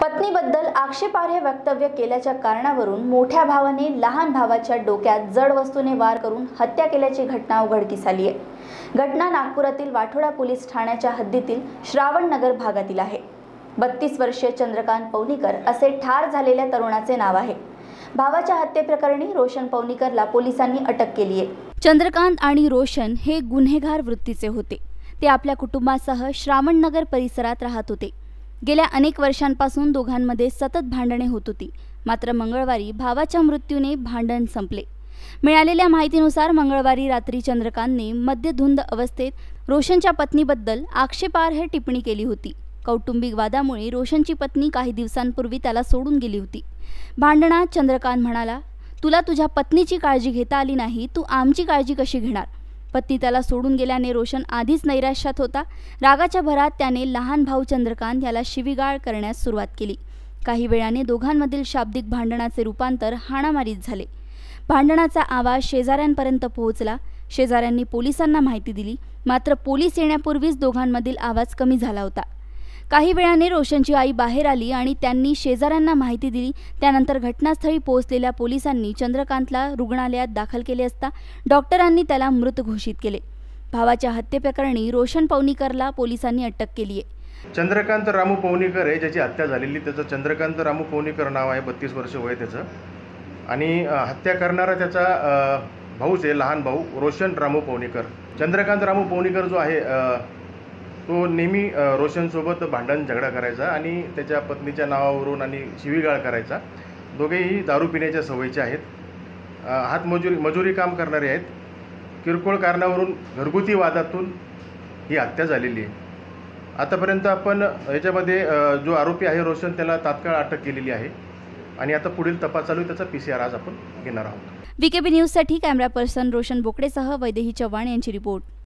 पत्नीबद्दल आक्षेपार्ह वक्तव्य केल्याच्या कारणावरून मोठ्या भावाने लहान भावाच्या डोक्यात जड वस्तूने वार करून हत्या केल्याची घटना उघडकीस आली आहे। घटना नागपुरातील वाठोडा पोलीस ठाण्याच्या हद्दीतील श्रावण नगर भागातील आहे। 32 वर्षीय चंद्रकांत पवनीकर असे ठार झालेल्या तरुणाचे नाव आहे। भावाच्या हत्येप्रकरणी रोशन पवनीकरला पोलिसांनी अटक केली आहे। चंद्रकांत आणि रोशन हे गुन्हेगार वृत्तीचे होते। ते आपल्या कुटुंबासह श्रावण नगर परिसरात राहत होते। गेल्या अनेक वर्षांपासून दोघांमध्ये सतत भांडणे होत होती। मात्र मंगळवारी भावाच्या मृत्यूने भांडण संपले। मिळालेल्या माहितीनुसार मंगळवारी रात्री चंद्रकांतने मद्यधुंद अवस्थेत रोशनच्या पत्नीबद्दल आक्षेपार्ह टिप्पणी केली होती। कौटुंबिक वादामुळे रोशनची पत्नी काही दिवसांपूर्वी त्याला सोडून गेली होती। भांडणात चंद्रकांत म्हणाला, तुला तुझ्या पत्नीची काळजी घेता आली नाही, तू आमची काळजी कशी घेणार? पत्नी त्याला सोडून गेल्याने रोशन आधीच नैराश्यात होता। रागाच्या भरात त्याने लहान भाऊ चंद्रकांत याला शिवीगाळ करण्यास सुरुवात केली। काही वेळाने दोघांमधील शाब्दिक भांडणाचे रूपांतर हाणामारीत झाले। भांडणाचा आवाज शेजाऱ्यांपर्यंत पोहोचला। शेजाऱ्यांनी पोलिसांना माहिती दिली, मात्र पोलीस येण्यापूर्वीच दोघांमधील आवाज कमी झाला होता। काही वेळाने रोशनची आई बाहेर आली आणि त्यांनी शेजाऱ्यांना माहिती दिली। त्यानंतर घटनास्थळी पोहोचलेल्या पोलिसांनी चंद्रकांतला रुग्णालयात दाखल केले असता डॉक्टरांनी त्याला मृत घोषित केले। भावाच्या हत्येप्रकरणी रोशन पवनीकरला पोलिसांनी अटक केली आहे। चंद्रकांत रामू पवनीकर आहे, ज्याची हत्या झालेली। त्याचं चंद्रकांत रामू पवनीकर नाव आहे, 32 वर्ष वय त्याचं। आणि हत्या करणारा त्याचा भाऊच आहे, लहान भाऊ रोशन रामू पवनीकर। चंद्रकांत रामू पवनीकर जो आहे तो नेहमी रोशनसोबत भांडण झगडा करायचा आणि त्याच्या पत्नीच्या नावावरून आणि शिवीगाळ करायचा। दोघेही दारू पिण्याच्या सवयीचे आहेत। मजुरी काम करणारे आहेत। किरकोळ कारणावरून घरगुती वादातून ही हत्या झालेली आहे। आतापर्यंत आपण याच्यामध्ये जो आरोपी आहे रोशन, त्याला तात्काळ अटक केलेली आहे आणि आता पुढील तपास चालू आहे। त्याचा PCR आज आपण घेणार आहोत। VKB न्यूजसाठी कॅमेरा पर्सन रोशन बोकडेसह वैदेही चव्हाण यांची रिपोर्ट।